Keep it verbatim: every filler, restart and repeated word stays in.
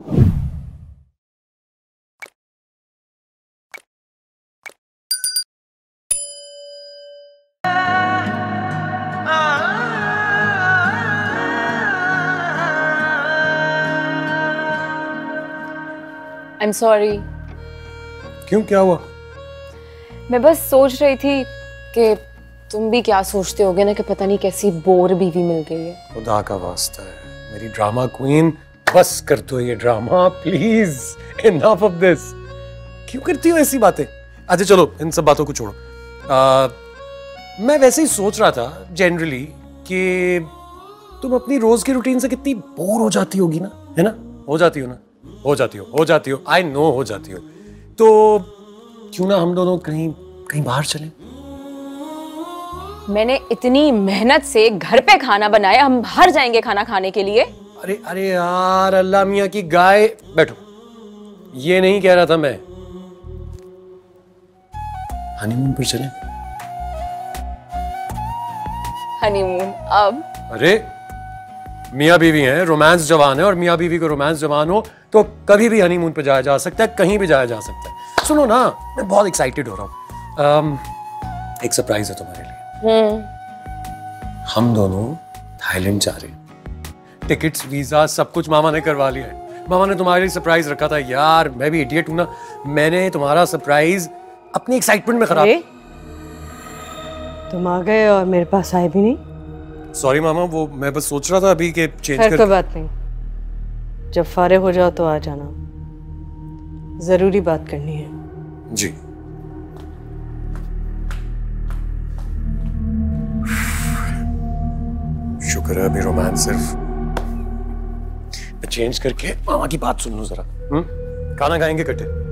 I'm sorry. क्यों, क्या हुआ? मैं बस सोच रही थी कि तुम भी क्या सोचते होगे ना कि पता नहीं कैसी बोर बीवी मिल गई है। खुदा का वास्ता है मेरी ड्रामा क्वीन, बस कर दो ये drama please, enough of this. क्यों करती हो ऐसी बातें? अच्छा चलो इन सब बातों को छोड़ो। आ, मैं वैसे ही सोच रहा था जनरली कि तुम अपनी रोज की रूटीन से कितनी बोर हो जाती होगी ना, है ना? हो जाती हो ना? हो जाती हो हो जाती हो आई नो हो जाती हो। तो क्यों ना हम दोनों कहीं कहीं बाहर चलें? मैंने इतनी मेहनत से घर पे खाना बनाया, हम बाहर जाएंगे खाना खाने के लिए? अरे अरे यार, अल्लाह मियाँ की गाय, बैठो। ये नहीं कह रहा था मैं। हनीमून पर चलें? हनीमून अब? अरे मियाँ बीवी हैं, रोमांस जवान है, और मियाँ बीवी को रोमांस जवान हो तो कभी भी हनीमून पे जाया जा सकता है, कहीं भी जाया जा सकता है। सुनो ना, मैं बहुत एक्साइटेड हो रहा हूँ। um, एक सरप्राइज है तुम्हारे लिए। हम्म। हम दोनों थाईलैंड जा रहे हैं। टिकट्स, वीजा सब कुछ मामा ने करवा लिया है। मामा ने तुम्हारे लिए सरप्राइज रखा था। यार मैं भी इडियट हूं ना, मैंने तुम्हारा सरप्राइज अपनी एक्साइटमेंट में खराब। तुम आ गए और मेरे पास आए भी नहीं। सॉरी मामा, वो मैं बस सोच रहा था अभी कि चेंज खैर कर। कोई बात नहीं, जब फारिग हो जाओ तो आ जाना, जरूरी बात करनी है। जी। शुक्र है अभी रोमांस सिर्फ। मैं चेंज करके मामा की बात सुन लूं जरा। हम्म खाना खाएंगे इकट्ठे।